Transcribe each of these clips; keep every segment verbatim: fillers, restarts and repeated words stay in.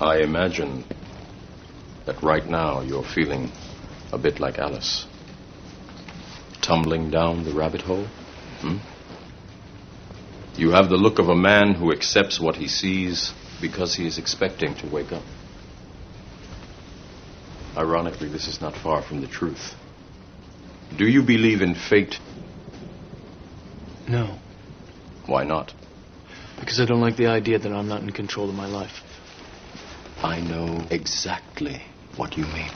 I imagine that right now you're feeling a bit like Alice. Tumbling down the rabbit hole? Hmm? You have the look of a man who accepts what he sees because he is expecting to wake up. Ironically, this is not far from the truth. Do you believe in fate? No. Why not? Because I don't like the idea that I'm not in control of my life. I know exactly what you mean.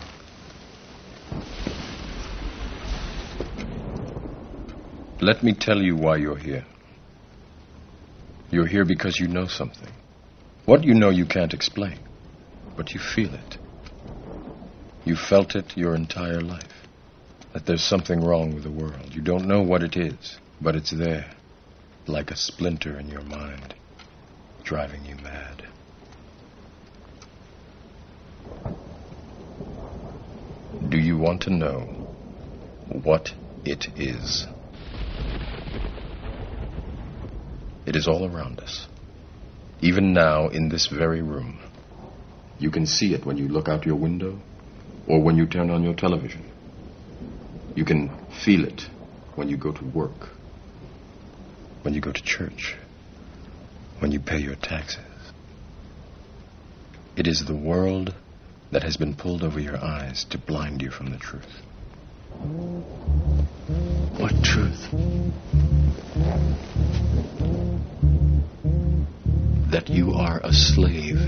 Let me tell you why you're here. You're here because you know something. What you know you can't explain, but you feel it. You felt it your entire life, that there's something wrong with the world. You don't know what it is, but it's there, like a splinter in your mind, driving you mad. Do you want to know what it is? It is all around us. Even now, in this very room. You can see it when you look out your window or when you turn on your television. You can feel it when you go to work, when you go to church, when you pay your taxes. It is the world that has been pulled over your eyes to blind you from the truth. What truth? That you are a slave.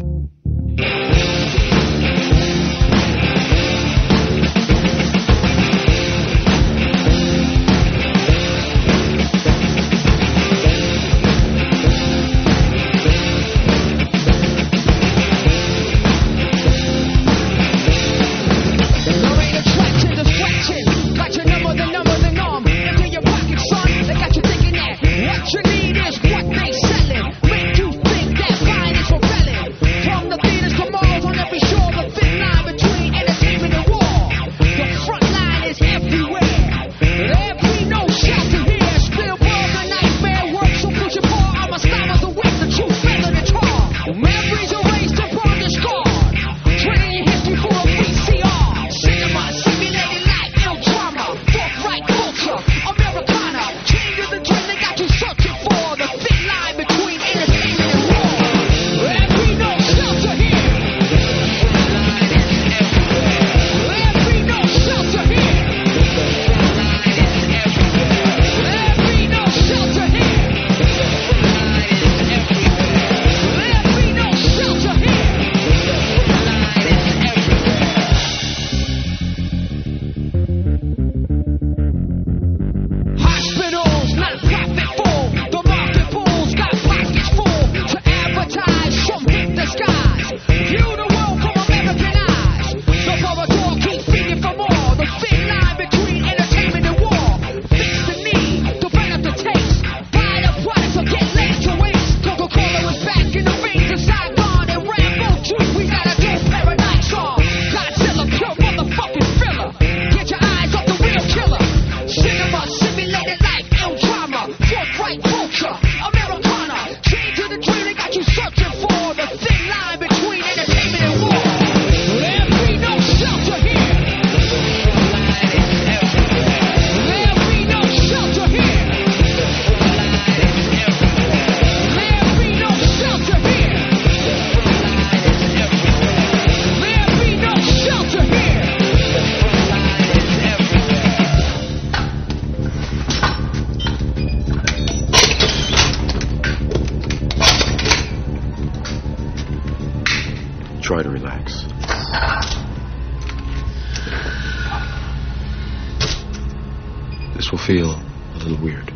Try to relax. This will feel a little weird.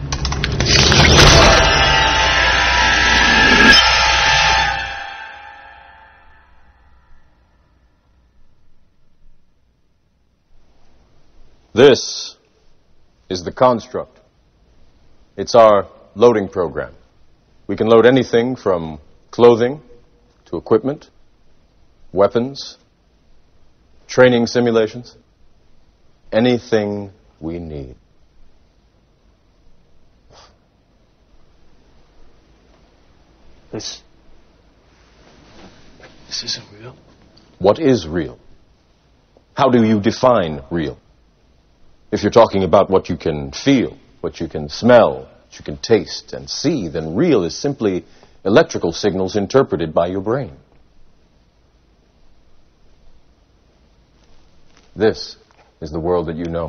This is the construct. It's our loading program. We can load anything from clothing to equipment, weapons, training simulations, anything we need. This... This isn't real. What is real? How do you define real? If you're talking about what you can feel, what you can smell, what you can taste and see, then real is simply electrical signals interpreted by your brain. This is the world that you know.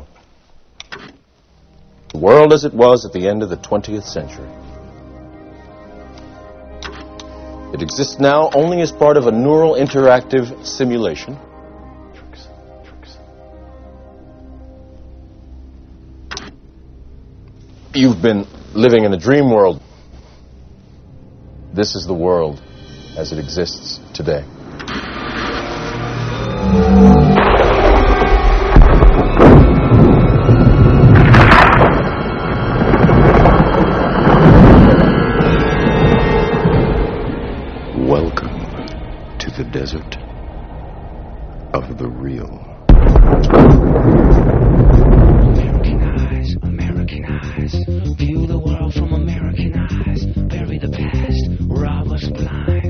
The world as it was at the end of the twentieth century. It exists now only as part of a neural interactive simulation. Tricks, tricks. You've been living in a dream world. This is the world as it exists today. Welcome to the desert of the real. American eyes, American eyes, view the world from American eyes, bury the past, rob us blind.